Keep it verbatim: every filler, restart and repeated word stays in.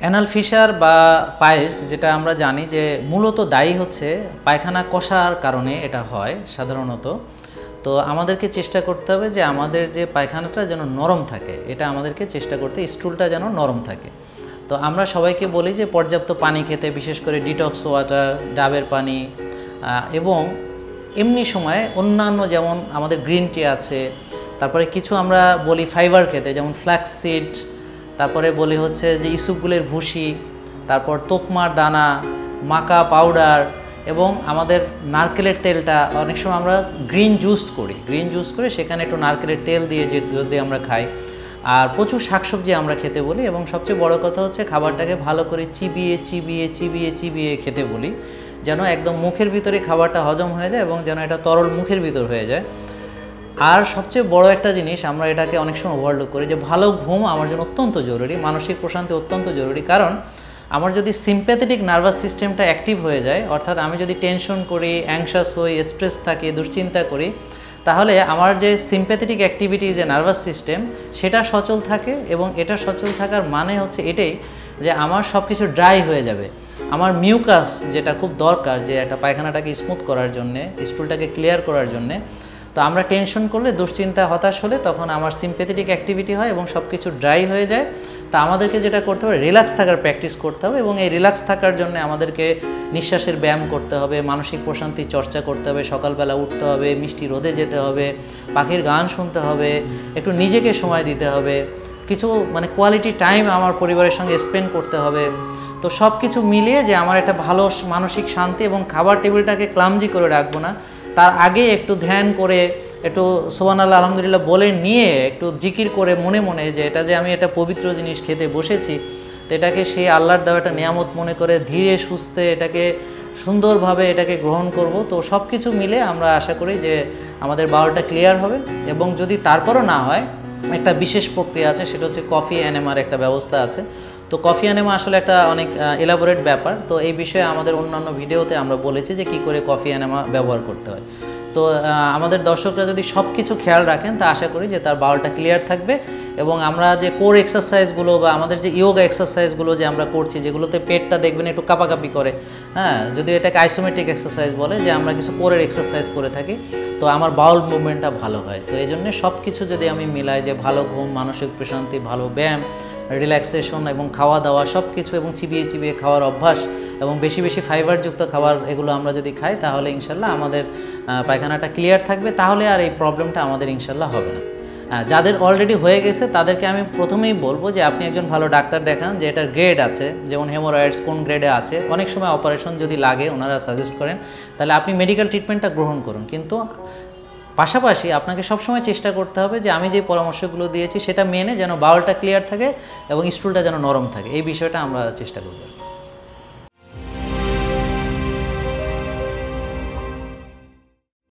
Anal fisher বা piles যেটা আমরা জানি যে মূলত দায়ী হচ্ছে পায়খানা কষার কারণে এটা হয় সাধারণত। তো আমাদেরকে চেষ্টা করতে হবে যে আমাদের যে পায়খানাটা যেন নরম থাকে, এটা আমাদেরকে চেষ্টা করতে, স্টুলটা যেন নরম থাকে। তো আমরা সবাইকে বলি যে পর্যাপ্ত পানি খেতে, বিশেষ করে ডিটক্স ওয়াটার, ডাবের পানি, এবং এমনি সময়ে অন্যান্য যেমন আমাদের গ্রিন টি আছে, তারপরে কিছু আমরা বলি ফাইবার খেতে, যেমন ফ্ল্যাক্স সিড, তারপরে বলি হচ্ছে যে ইসুপগুলের ভুসি, তারপর তোকমার দানা, মাকা পাউডার, এবং আমাদের নারকেলের তেলটা অনেক সময় আমরা গ্রিন জুস করি, গ্রিন জুস করে সেখানে একটু নারকেলের তেল দিয়ে যে যদি আমরা খাই, আর প্রচুর শাকসবজি আমরা খেতে বলি, এবং সবচেয়ে বড় কথা হচ্ছে খাবারটাকে ভালো করে চিবিয়ে চিবিয়ে চিবিয়ে চিবিয়ে খেতে বলি, যেন একদম মুখের ভিতরে খাবারটা হজম হয়ে যায় এবং যেন এটা তরল মুখের ভিতর হয়ে যায়। আর সবচেয়ে বড় একটা জিনিস আমরা এটাকে অনেক সময় ওভারলুক করি, যে ভালো ঘুম আমার জন্য অত্যন্ত জরুরি, মানসিক প্রশান্তি অত্যন্ত জরুরি। কারণ আমার যদি সিম্প্যাথেটিক নার্ভাস সিস্টেমটা অ্যাক্টিভ হয়ে যায়, অর্থাৎ আমি যদি টেনশন করি, অ্যাংশাস হই, স্ট্রেস থাকি, দুশ্চিন্তা করি, তাহলে আমার যে সিম্প্যাথেটিক অ্যাক্টিভিটি যে নার্ভাস সিস্টেম সেটা সচল থাকে, এবং এটা সচল থাকার মানে হচ্ছে এটাই যে আমার সব কিছু ড্রাই হয়ে যাবে। আমার মিউকাস যেটা খুব দরকার, যে একটা পায়খানাটাকে স্মুথ করার জন্যে, স্টুলটাকে ক্লিয়ার করার জন্যে, তো আমরা টেনশন করলে, দুশ্চিন্তা, হতাশ হলে তখন আমার সিম্প্যাথেটিক অ্যাক্টিভিটি হয় এবং সব কিছু ড্রাই হয়ে যায়। তা আমাদেরকে যেটা করতে হবে, রিল্যাক্স থাকার প্র্যাকটিস করতে হবে, এবং এই রিল্যাক্স থাকার জন্য আমাদেরকে নিঃশ্বাসের ব্যায়াম করতে হবে, মানসিক প্রশান্তি চর্চা করতে হবে, সকালবেলা উঠতে হবে, মিষ্টি রোদে যেতে হবে, পাখির গান শুনতে হবে, একটু নিজেকে সময় দিতে হবে, কিছু মানে কোয়ালিটি টাইম আমার পরিবারের সঙ্গে স্পেন্ড করতে হবে। তো সব কিছু মিলিয়ে যে আমার একটা ভালো মানসিক শান্তি, এবং খাবার টেবিলটাকে ক্লামজি করে রাখবো না, তার আগে একটু ধ্যান করে, একটু সুবহানাল্লাহ আলহামদুলিল্লাহ বলে নিয়ে, একটু জিকির করে মনে মনে যে এটা যে আমি একটা পবিত্র জিনিস খেতে বসেছি, তো এটাকে সেই আল্লাহর দেওয়া একটা নিয়ামত মনে করে ধীরে সুস্থে এটাকে সুন্দরভাবে এটাকে গ্রহণ করব। তো সব কিছু মিলে আমরা আশা করি যে আমাদের বাউলটা ক্লিয়ার হবে। এবং যদি তারপরও না হয়, একটা বিশেষ প্রক্রিয়া আছে, সেটা হচ্ছে কফি এনেমার একটা ব্যবস্থা আছে। তো কফি এনেমা আসলে একটা অনেক এলাবোরেট ব্যাপার, তো এই বিষয়ে আমাদের অন্যান্য ভিডিওতে আমরা বলেছি যে কী করে কফি এনেমা ব্যবহার করতে হয়। তো আমাদের দর্শকরা যদি সব কিছু খেয়াল রাখেন, তা আশা করি যে তার বাউলটা ক্লিয়ার থাকবে। এবং আমরা যে কোর এক্সারসাইজগুলো বা আমাদের যে ইয়োগা এক্সারসাইজগুলো যে আমরা করছি, যেগুলোতে পেটটা দেখবেন একটু কাঁপাকাঁপি করে, হ্যাঁ, যদি এটাকে আইসোমেট্রিক এক্সারসাইজ বলে, যে আমরা কিছু কোরের এক্সারসাইজ করে থাকি, তো আমার বাউল মুভমেন্টটা ভালো হয়। তো এই জন্যে সব কিছু যদি আমি মিলাই, যে ভালো ঘুম, মানসিক প্রশান্তি, ভালো ব্যায়াম, রিল্যাক্সেশন এবং খাওয়া দাওয়া সব কিছু, এবং চিবিয়ে চিবিয়ে খাওয়ার অভ্যাস, এবং বেশি বেশি ফাইবারযুক্ত খাবার, এগুলো আমরা যদি খাই, তাহলে ইনশাল্লাহ আমাদের পায়খানাটা ক্লিয়ার থাকবে। তাহলে আর এই প্রবলেমটা আমাদের ইনশাল্লাহ হবে না। যাদের অলরেডি হয়ে গেছে তাদেরকে আমি প্রথমেই বলবো যে আপনি একজন ভালো ডাক্তার দেখান, যে এটার গ্রেড আছে, যেমন হেমোরয়েডস কোন গ্রেডে আছে, অনেক সময় অপারেশন যদি লাগে ওনারা সাজেস্ট করেন, তাহলে আপনি মেডিকেল ট্রিটমেন্টটা গ্রহণ করুন। কিন্তু পাশাপাশি আপনাকে সবসময় চেষ্টা করতে হবে যে আমি যে পরামর্শগুলো দিয়েছি সেটা মেনে যেন বাউলটা ক্লিয়ার থাকে এবং স্টুলটা যেন নরম থাকে, এই বিষয়টা আমরা চেষ্টা করব।